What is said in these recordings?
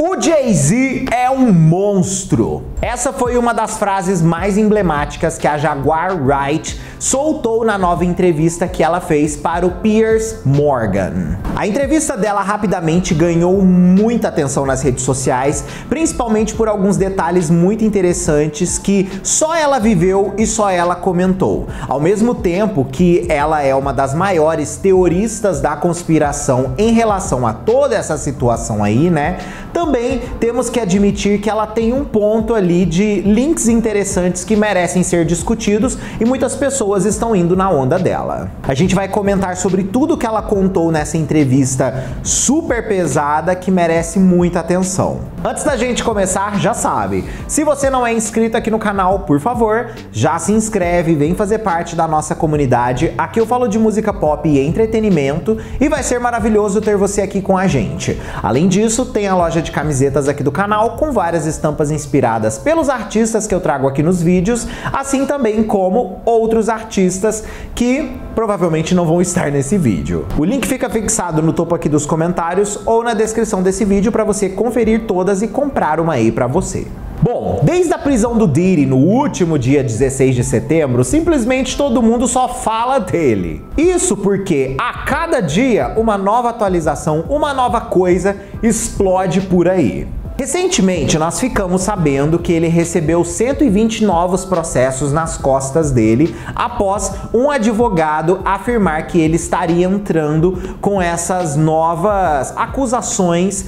O Jay-Z é um monstro. Essa foi uma das frases mais emblemáticas que a Jaguar Wright soltou na nova entrevista que ela fez para o Piers Morgan. A entrevista dela rapidamente ganhou muita atenção nas redes sociais, principalmente por alguns detalhes muito interessantes que só ela viveu e só ela comentou. Ao mesmo tempo que ela é uma das maiores teoristas da conspiração em relação a toda essa situação aí, né? Também temos que admitir que ela tem um ponto ali de links interessantes que merecem ser discutidos e muitas pessoas estão indo na onda dela. A gente vai comentar sobre tudo que ela contou nessa entrevista super pesada que merece muita atenção. Antes da gente começar, já sabe, se você não é inscrito aqui no canal, por favor, já se inscreve, vem fazer parte da nossa comunidade. Aqui eu falo de música pop e entretenimento e vai ser maravilhoso ter você aqui com a gente. Além disso, tem a loja de camisetas aqui do canal com várias estampas inspiradas pelos artistas que eu trago aqui nos vídeos, assim também como outros artistas que provavelmente não vão estar nesse vídeo. O link fica fixado no topo aqui dos comentários ou na descrição desse vídeo para você conferir todas e comprar uma aí para você. Bom, desde a prisão do Diddy no último dia 16 de setembro, simplesmente todo mundo só fala dele. Isso porque a cada dia uma nova atualização, uma nova coisa explode por aí. Recentemente, nós ficamos sabendo que ele recebeu 120 novos processos nas costas dele após um advogado afirmar que ele estaria entrando com essas novas acusações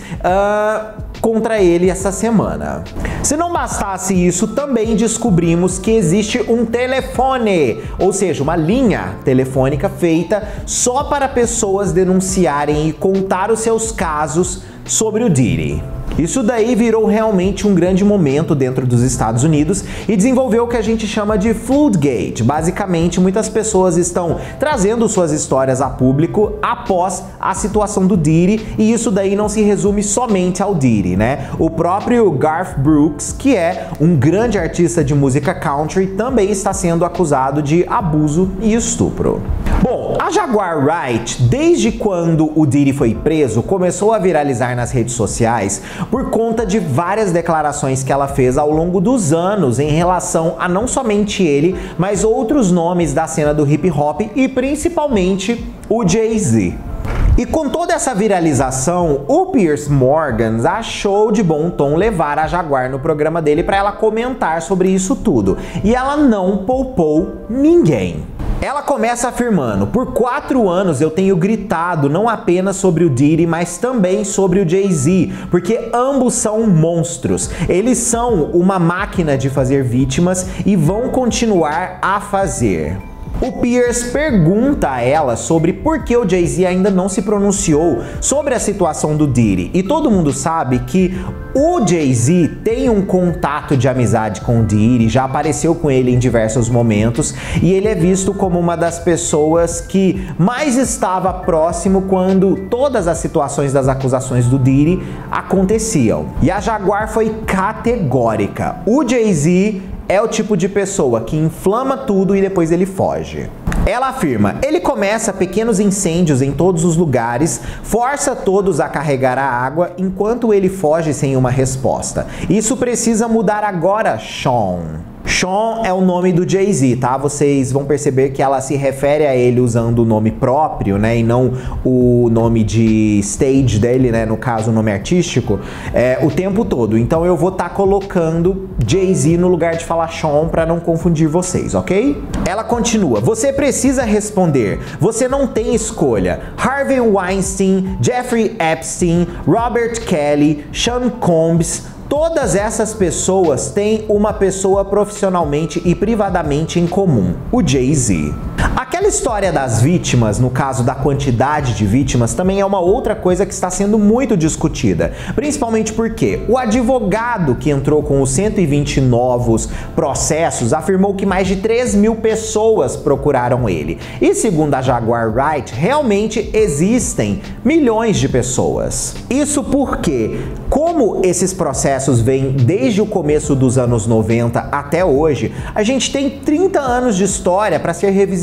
contra ele essa semana. Se não bastasse isso, também descobrimos que existe um telefone, ou seja, uma linha telefônica feita só para pessoas denunciarem e contar os seus casos sobre o Diddy. Isso daí virou realmente um grande momento dentro dos Estados Unidos e desenvolveu o que a gente chama de Floodgate. Basicamente, muitas pessoas estão trazendo suas histórias a público após a situação do Diddy, e isso daí não se resume somente ao Diddy, né? O próprio Garth Brooks, que é um grande artista de música country, também está sendo acusado de abuso e estupro. Bom, a Jaguar Wright, desde quando o Diddy foi preso, começou a viralizar nas redes sociais por conta de várias declarações que ela fez ao longo dos anos em relação a não somente ele, mas outros nomes da cena do hip hop e principalmente o Jay-Z. E com toda essa viralização, o Piers Morgan achou de bom tom levar a Jaguar no programa dele para ela comentar sobre isso tudo. E ela não poupou ninguém. Ela começa afirmando: por 4 anos eu tenho gritado não apenas sobre o Diddy, mas também sobre o Jay-Z, porque ambos são monstros. Eles são uma máquina de fazer vítimas e vão continuar a fazer. O Piers pergunta a ela sobre por que o Jay-Z ainda não se pronunciou sobre a situação do Diddy. E todo mundo sabe que o Jay-Z tem um contato de amizade com o Diddy, já apareceu com ele em diversos momentos, e ele é visto como uma das pessoas que mais estava próximo quando todas as situações das acusações do Diddy aconteciam. E a Jaguar foi categórica: o Jay-Z é o tipo de pessoa que inflama tudo e depois ele foge. Ela afirma: ele começa pequenos incêndios em todos os lugares, força todos a carregar a água enquanto ele foge sem uma resposta. Isso precisa mudar agora, Sean. Sean é o nome do Jay-Z, tá? Vocês vão perceber que ela se refere a ele usando o nome próprio, né? E não o nome de stage dele, né? No caso, o nome artístico, o tempo todo. Então eu vou estar colocando Jay-Z no lugar de falar Sean para não confundir vocês, ok? Ela continua: você precisa responder. Você não tem escolha. Harvey Weinstein, Jeffrey Epstein, Robert Kelly, Sean Combs, todas essas pessoas têm uma pessoa profissionalmente e privadamente em comum: o Jay-Z. Aquela história das vítimas, no caso da quantidade de vítimas, também é uma outra coisa que está sendo muito discutida. Principalmente porque o advogado que entrou com os 120 novos processos afirmou que mais de 3.000 pessoas procuraram ele. E segundo a Jaguar Wright, realmente existem milhões de pessoas. Isso porque, como esses processos vêm desde o começo dos anos 90 até hoje, a gente tem 30 anos de história para ser revisitado.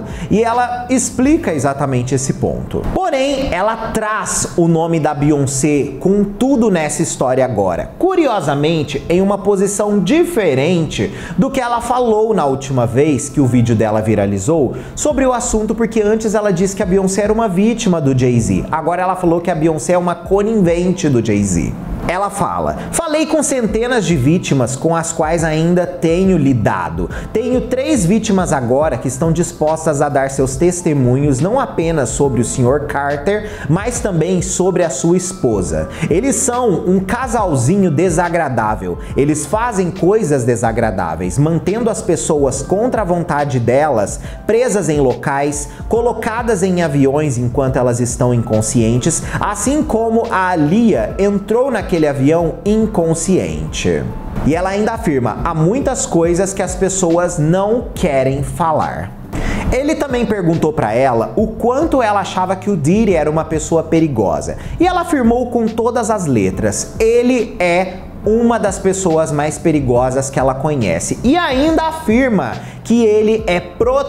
passado, e ela explica exatamente esse ponto. Porém, ela traz o nome da Beyoncé com tudo nessa história agora. Curiosamente, em uma posição diferente do que ela falou na última vez que o vídeo dela viralizou sobre o assunto, porque antes ela disse que a Beyoncé era uma vítima do Jay-Z. Agora ela falou que a Beyoncé é uma conivente do Jay-Z. Ela fala: falei com centenas de vítimas com as quais ainda tenho lidado. Tenho 3 vítimas agora que estão dispostas a dar seus testemunhos não apenas sobre o Sr. Carter, mas também sobre a sua esposa. Eles são um casalzinho desagradável. Eles fazem coisas desagradáveis, mantendo as pessoas contra a vontade delas, presas em locais, colocadas em aviões enquanto elas estão inconscientes, assim como a Aaliyah entrou naquele avião inconsciente. E ela ainda afirma: há muitas coisas que as pessoas não querem falar. Ele também perguntou para ela o quanto ela achava que o Diddy era uma pessoa perigosa. E ela afirmou com todas as letras: ele é uma das pessoas mais perigosas que ela conhece. E ainda afirma que ele é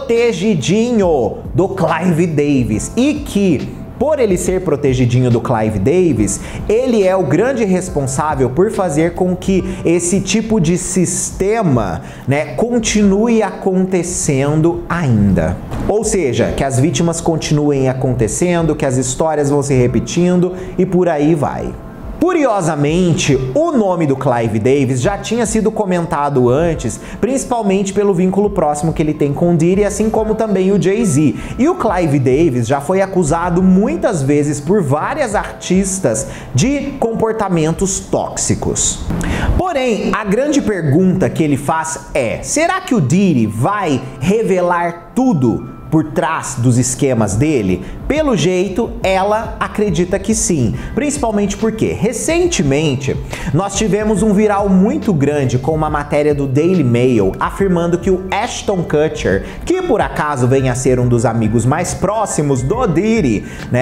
protegidinho do Clive Davis e que, por ele ser protegidinho do Clive Davis, ele é o grande responsável por fazer com que esse tipo de sistema, continue acontecendo ainda. Ou seja, que as vítimas continuem acontecendo, que as histórias vão se repetindo e por aí vai. Curiosamente, o nome do Clive Davis já tinha sido comentado antes, principalmente pelo vínculo próximo que ele tem com o Diddy, assim como também o Jay-Z. E o Clive Davis já foi acusado muitas vezes por várias artistas de comportamentos tóxicos. Porém, a grande pergunta que ele faz é: será que o Diddy vai revelar tudo por trás dos esquemas dele? Pelo jeito, ela acredita que sim, principalmente porque recentemente nós tivemos um viral muito grande com uma matéria do Daily Mail afirmando que o Ashton Kutcher, que por acaso vem a ser um dos amigos mais próximos do Diddy,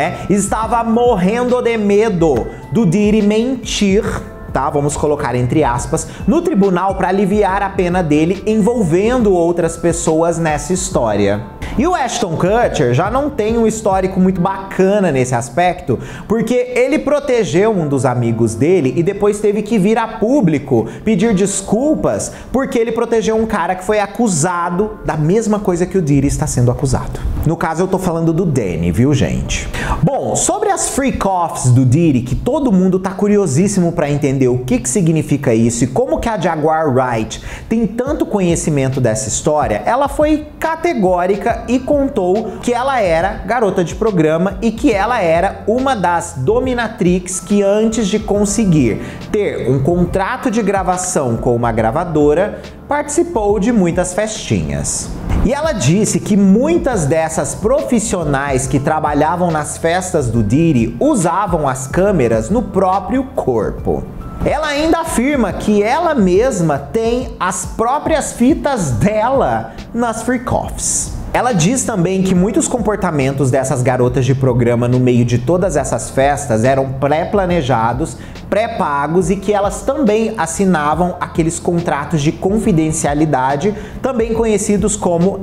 estava morrendo de medo do Diddy mentir, vamos colocar entre aspas, no tribunal para aliviar a pena dele envolvendo outras pessoas nessa história. E o Ashton Kutcher já não tem um histórico muito bacana nesse aspecto, porque ele protegeu um dos amigos dele e depois teve que vir a público pedir desculpas porque ele protegeu um cara que foi acusado da mesma coisa que o Diddy está sendo acusado. No caso, eu tô falando do Danny, viu, gente? Bom, sobre as freak-offs do Diddy, que todo mundo tá curiosíssimo para entender o que significa isso e como que a Jaguar Wright tem tanto conhecimento dessa história, ela foi categórica e contou que ela era garota de programa e que ela era uma das dominatrix que, antes de conseguir ter um contrato de gravação com uma gravadora, participou de muitas festinhas. E ela disse que muitas dessas profissionais que trabalhavam nas festas do Diddy usavam as câmeras no próprio corpo. Ela ainda afirma que ela mesma tem as próprias fitas dela nas freak-offs. Ela diz também que muitos comportamentos dessas garotas de programa no meio de todas essas festas eram pré-planejados, pré-pagos e que elas também assinavam aqueles contratos de confidencialidade, também conhecidos como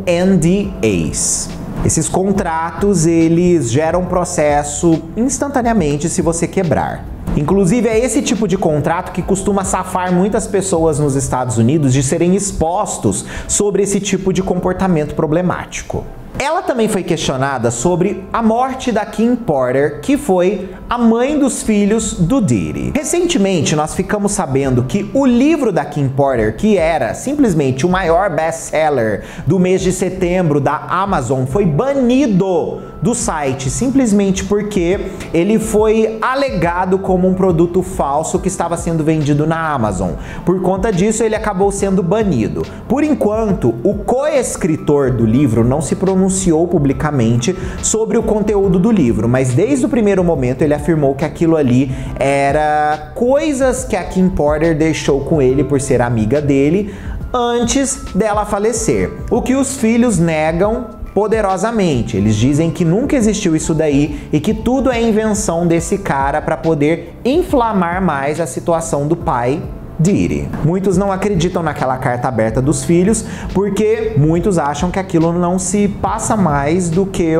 NDAs. Esses contratos, eles geram processo instantaneamente se você quebrar. Inclusive, é esse tipo de contrato que costuma safar muitas pessoas nos Estados Unidos de serem expostos sobre esse tipo de comportamento problemático. Ela também foi questionada sobre a morte da Kim Porter, que foi a mãe dos filhos do Diddy. Recentemente, nós ficamos sabendo que o livro da Kim Porter, que era simplesmente o maior best-seller do mês de setembro da Amazon, foi banido do site, simplesmente porque ele foi alegado como um produto falso que estava sendo vendido na Amazon. Por conta disso, ele acabou sendo banido. Por enquanto, o co-escritor do livro não se pronunciou publicamente sobre o conteúdo do livro, mas desde o primeiro momento ele afirmou que aquilo ali era coisas que a Kim Porter deixou com ele por ser amiga dele antes dela falecer. O que os filhos negam poderosamente. Eles dizem que nunca existiu isso daí e que tudo é invenção desse cara para poder inflamar mais a situação do pai Diddy. Muitos não acreditam naquela carta aberta dos filhos, porque muitos acham que aquilo não se passa mais do que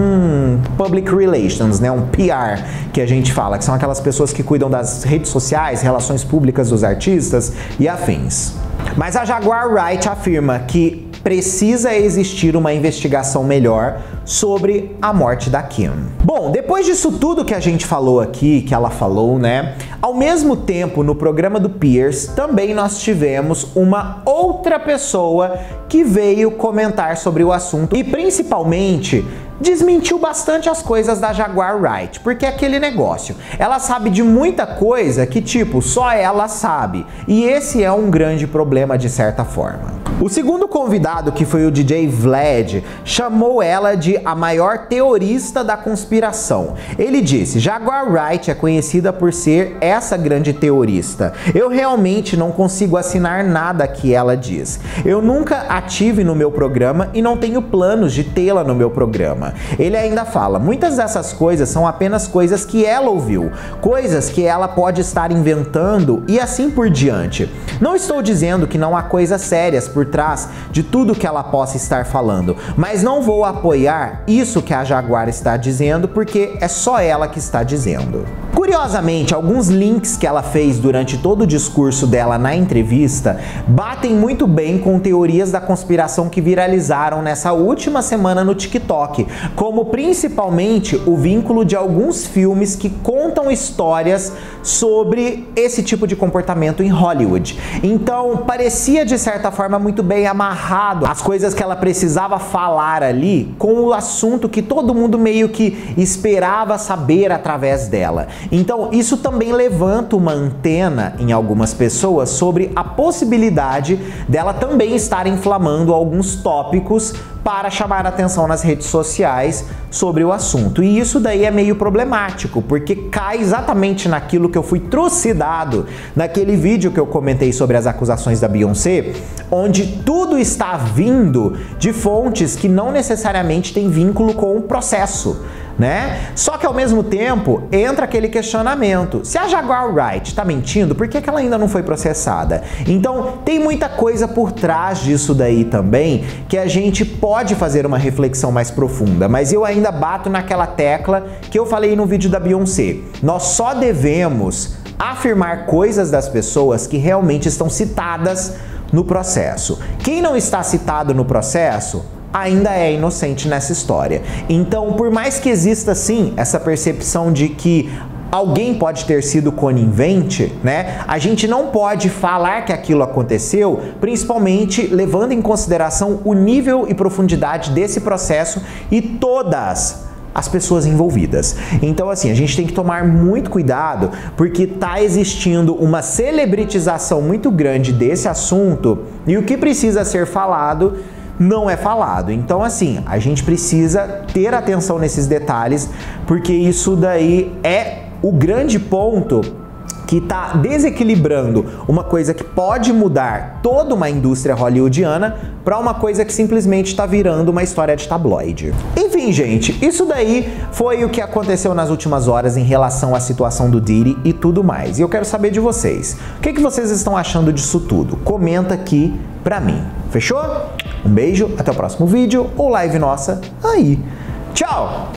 um public relations, né? Um PR, que a gente fala, que são aquelas pessoas que cuidam das redes sociais, relações públicas dos artistas e afins. Mas a Jaguar Wright afirma que precisa existir uma investigação melhor sobre a morte da Kim. Bom, depois disso tudo que a gente falou aqui, que ela falou, né? Ao mesmo tempo, no programa do Piers, também nós tivemos uma outra pessoa que veio comentar sobre o assunto e principalmente desmentiu bastante as coisas da Jaguar Wright, porque é aquele negócio, ela sabe de muita coisa que, tipo, só ela sabe, e esse é um grande problema de certa forma. O segundo convidado, que foi o DJ Vlad, chamou ela de a maior teorista da conspiração. Ele disse: Jaguar Wright é conhecida por ser essa grande teorista. Eu realmente não consigo assinar nada que ela diz. Eu nunca a tive no meu programa e não tenho planos de tê-la no meu programa. Ele ainda fala: muitas dessas coisas são apenas coisas que ela ouviu, coisas que ela pode estar inventando e assim por diante. Não estou dizendo que não há coisas sérias por trás de tudo que ela possa estar falando, mas não vou apoiar isso que a Jaguar está dizendo porque é só ela que está dizendo. Curiosamente, alguns links que ela fez durante todo o discurso dela na entrevista batem muito bem com teorias da conspiração que viralizaram nessa última semana no TikTok, como principalmente o vínculo de alguns filmes que contam histórias sobre esse tipo de comportamento em Hollywood. Então, parecia de certa forma muito bem amarrado as coisas que ela precisava falar ali com o assunto que todo mundo meio que esperava saber através dela. Então, isso também levanta uma antena em algumas pessoas sobre a possibilidade dela também estar inflamando alguns tópicos para chamar a atenção nas redes sociais sobre o assunto. E isso daí é meio problemático, porque cai exatamente naquilo que eu fui trucidado naquele vídeo que eu comentei sobre as acusações da Beyoncé, onde tudo está vindo de fontes que não necessariamente têm vínculo com o processo, né? Só que ao mesmo tempo entra aquele questionamento: se a Jaguar Wright está mentindo, por que ela ainda não foi processada? Então tem muita coisa por trás disso daí também que a gente pode fazer uma reflexão mais profunda, mas eu ainda bato naquela tecla que eu falei no vídeo da Beyoncé. Nós só devemos afirmar coisas das pessoas que realmente estão citadas no processo. Quem não está citado no processo ainda é inocente nessa história. Então, por mais que exista sim essa percepção de que alguém pode ter sido conivente, né? A gente não pode falar que aquilo aconteceu, principalmente levando em consideração o nível e profundidade desse processo e todas as pessoas envolvidas. Então, assim, a gente tem que tomar muito cuidado, porque tá existindo uma celebritização muito grande desse assunto e o que precisa ser falado não é falado. Então, assim, a gente precisa ter atenção nesses detalhes, porque isso daí é o grande ponto que está desequilibrando uma coisa que pode mudar toda uma indústria hollywoodiana para uma coisa que simplesmente está virando uma história de tabloide. Enfim, gente, isso daí foi o que aconteceu nas últimas horas em relação à situação do Diddy e tudo mais. E eu quero saber de vocês. O que vocês estão achando disso tudo? Comenta aqui pra mim. Fechou? Um beijo, até o próximo vídeo ou live nossa aí. Tchau!